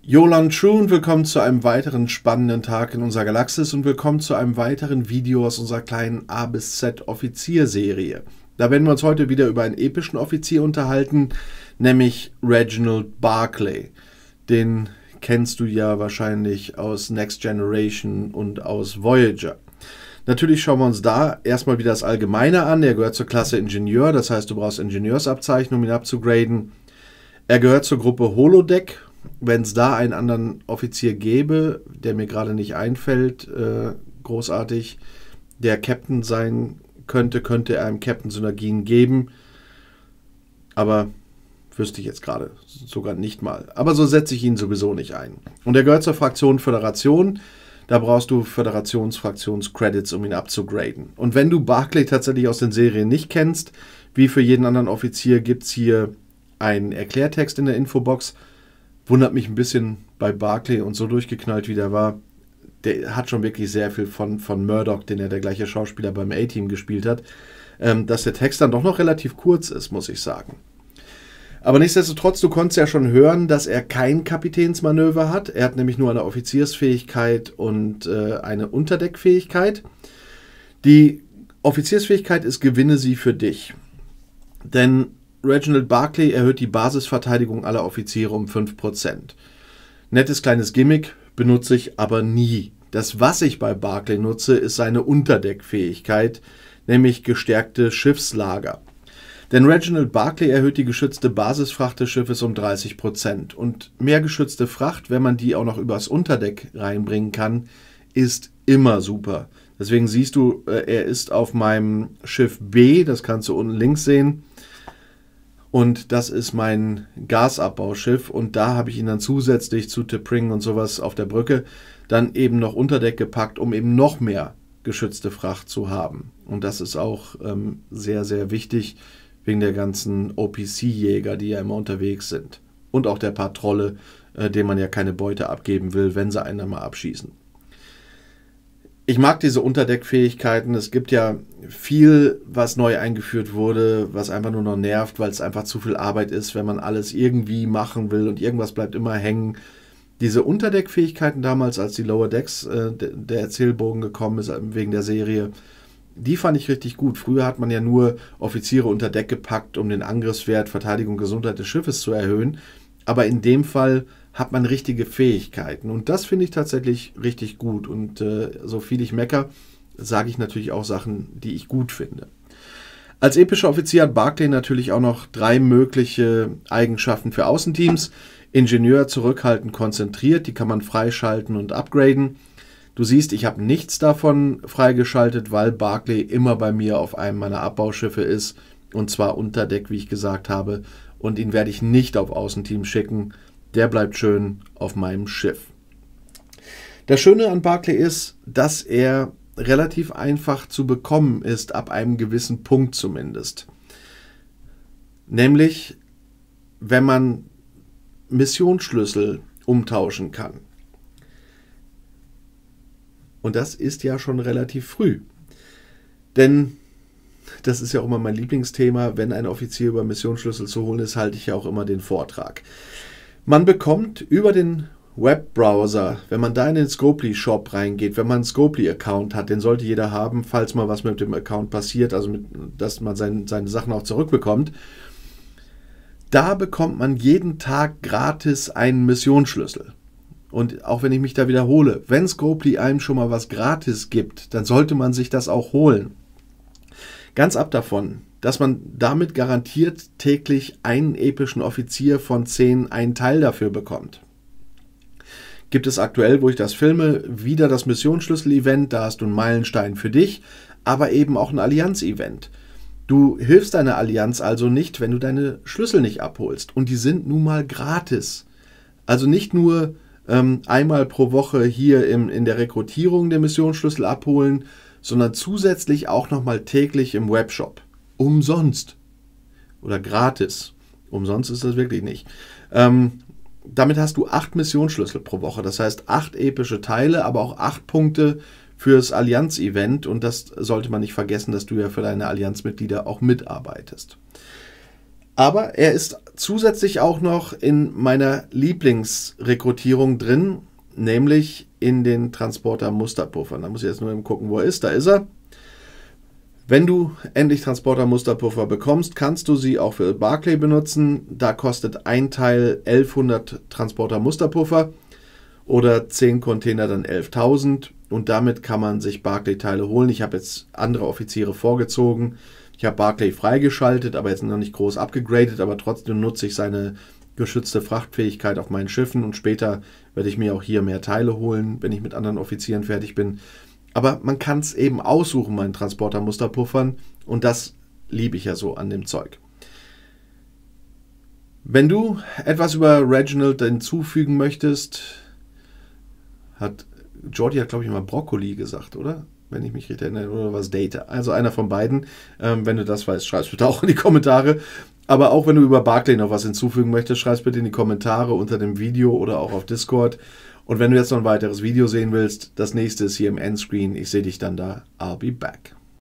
Jolan True und willkommen zu einem weiteren spannenden Tag in unserer Galaxis und willkommen zu einem weiteren Video aus unserer kleinen A bis Z Offizierserie. Da werden wir uns heute wieder über einen epischen Offizier unterhalten, nämlich Reginald Barclay. Den kennst du ja wahrscheinlich aus Next Generation und aus Voyager. Natürlich schauen wir uns da erstmal wieder das Allgemeine an. Er gehört zur Klasse Ingenieur, das heißt, du brauchst Ingenieursabzeichen, um ihn abzugraden. Er gehört zur Gruppe Holodeck. Wenn es da einen anderen Offizier gäbe, der mir gerade nicht einfällt, großartig, der Captain sein könnte, könnte er einem Captain Synergien geben. Aber wüsste ich jetzt gerade sogar nicht mal. Aber so setze ich ihn sowieso nicht ein. Und er gehört zur Fraktion Föderation. Da brauchst du Föderationsfraktions-Credits, um ihn abzugraden. Und wenn du Barclay tatsächlich aus den Serien nicht kennst, wie für jeden anderen Offizier, gibt es hier einen Erklärtext in der Infobox. Wundert mich ein bisschen bei Barclay und so durchgeknallt, wie der war. Der hat schon wirklich sehr viel von Murdoch, den ja der gleiche Schauspieler beim A-Team gespielt hat, dass der Text dann doch noch relativ kurz ist, muss ich sagen. Aber nichtsdestotrotz, du konntest ja schon hören, dass er kein Kapitänsmanöver hat. Er hat nämlich nur eine Offiziersfähigkeit und eine Unterdeckfähigkeit. Die Offiziersfähigkeit ist, gewinne sie für dich. Denn Reginald Barclay erhöht die Basisverteidigung aller Offiziere um 5%. Nettes kleines Gimmick, benutze ich aber nie. Das, was ich bei Barclay nutze, ist seine Unterdeckfähigkeit, nämlich gestärkte Schiffslager. Denn Reginald Barclay erhöht die geschützte Basisfracht des Schiffes um 30%. Und mehr geschützte Fracht, wenn man die auch noch übers Unterdeck reinbringen kann, ist immer super. Deswegen siehst du, er ist auf meinem Schiff B, das kannst du unten links sehen. Und das ist mein Gasabbauschiff und da habe ich ihn dann zusätzlich zu T'Pring und sowas auf der Brücke dann eben noch Unterdeck gepackt, um eben noch mehr geschützte Fracht zu haben. Und das ist auch sehr, sehr wichtig wegen der ganzen OPC-Jäger, die ja immer unterwegs sind. Und auch der Patrouille, denen man ja keine Beute abgeben will, wenn sie einen mal abschießen. Ich mag diese Unterdeckfähigkeiten. Es gibt ja viel, was neu eingeführt wurde, was einfach nur noch nervt, weil es einfach zu viel Arbeit ist, wenn man alles irgendwie machen will und irgendwas bleibt immer hängen. Diese Unterdeckfähigkeiten damals, als die Lower Decks der Erzählbogen gekommen ist, wegen der Serie, die fand ich richtig gut. Früher hat man ja nur Offiziere unter Deck gepackt, um den Angriffswert, Verteidigung, Gesundheit des Schiffes zu erhöhen. Aber in dem Fall hat man richtige Fähigkeiten. Und das finde ich tatsächlich richtig gut. Und so viel ich meckere, sage ich natürlich auch Sachen, die ich gut finde. Als epischer Offizier hat Barclay natürlich auch noch 3 mögliche Eigenschaften für Außenteams. Ingenieur, zurückhaltend, konzentriert. Die kann man freischalten und upgraden. Du siehst, ich habe nichts davon freigeschaltet, weil Barclay immer bei mir auf einem meiner Abbauschiffe ist. Und zwar unter Deck, wie ich gesagt habe. Und ihn werde ich nicht auf Außenteam schicken. Der bleibt schön auf meinem Schiff. Das Schöne an Barclay ist, dass er relativ einfach zu bekommen ist, ab einem gewissen Punkt zumindest. Nämlich, wenn man Missionsschlüssel umtauschen kann. Und das ist ja schon relativ früh. Denn das ist ja auch immer mein Lieblingsthema, wenn ein Offizier über Missionsschlüssel zu holen ist, halte ich ja auch immer den Vortrag. Man bekommt über den Webbrowser, wenn man da in den Scopely-Shop reingeht, wenn man einen Scopely-Account hat, den sollte jeder haben, falls mal was mit dem Account passiert, also dass man seine Sachen auch zurückbekommt, da bekommt man jeden Tag gratis einen Missionsschlüssel. Und auch wenn ich mich da wiederhole, wenn Scopely einem schon mal was gratis gibt, dann sollte man sich das auch holen. Ganz ab davon, dass man damit garantiert täglich einen epischen Offizier von 10 einen Teil dafür bekommt. Gibt es aktuell, wo ich das filme, wieder das Missionsschlüssel-Event, da hast du einen Meilenstein für dich, aber eben auch ein Allianz-Event. Du hilfst deiner Allianz also nicht, wenn du deine Schlüssel nicht abholst. Und die sind nun mal gratis. Also nicht nur einmal pro Woche hier in der Rekrutierung der Missionsschlüssel abholen, sondern zusätzlich auch nochmal täglich im Webshop. Umsonst. Oder gratis. Umsonst ist das wirklich nicht. Damit hast du 8 Missionsschlüssel pro Woche. Das heißt 8 epische Teile, aber auch 8 Punkte fürs Allianz-Event. Und das sollte man nicht vergessen, dass du ja für deine Allianzmitglieder auch mitarbeitest. Aber er ist zusätzlich auch noch in meiner Lieblingsrekrutierung drin, nämlich in den Transporter-Musterpuffern. Da muss ich jetzt nur eben gucken, wo er ist. Da ist er. Wenn du endlich Transporter-Musterpuffer bekommst, kannst du sie auch für Barclay benutzen. Da kostet ein Teil 1100 Transporter-Musterpuffer oder 10 Container dann 11.000. Und damit kann man sich Barclay-Teile holen. Ich habe jetzt andere Offiziere vorgezogen. Ich habe Barclay freigeschaltet, aber jetzt noch nicht groß abgegradet. Aber trotzdem nutze ich seine geschützte Frachtfähigkeit auf meinen Schiffen. Und später werde ich mir auch hier mehr Teile holen, wenn ich mit anderen Offizieren fertig bin. Aber man kann es eben aussuchen, meinen Transporter-Musterpuffern. Und das liebe ich ja so an dem Zeug. Wenn du etwas über Reginald hinzufügen möchtest, Jordi hat, glaube ich, mal Brokkoli gesagt, oder? Wenn ich mich richtig erinnere, oder was Data. Also einer von beiden. Wenn du das weißt, schreib es bitte auch in die Kommentare. Aber auch wenn du über Barclay noch was hinzufügen möchtest, schreib es bitte in die Kommentare unter dem Video oder auch auf Discord. Und wenn du jetzt noch ein weiteres Video sehen willst, das nächste ist hier im Endscreen. Ich sehe dich dann da. I'll be back.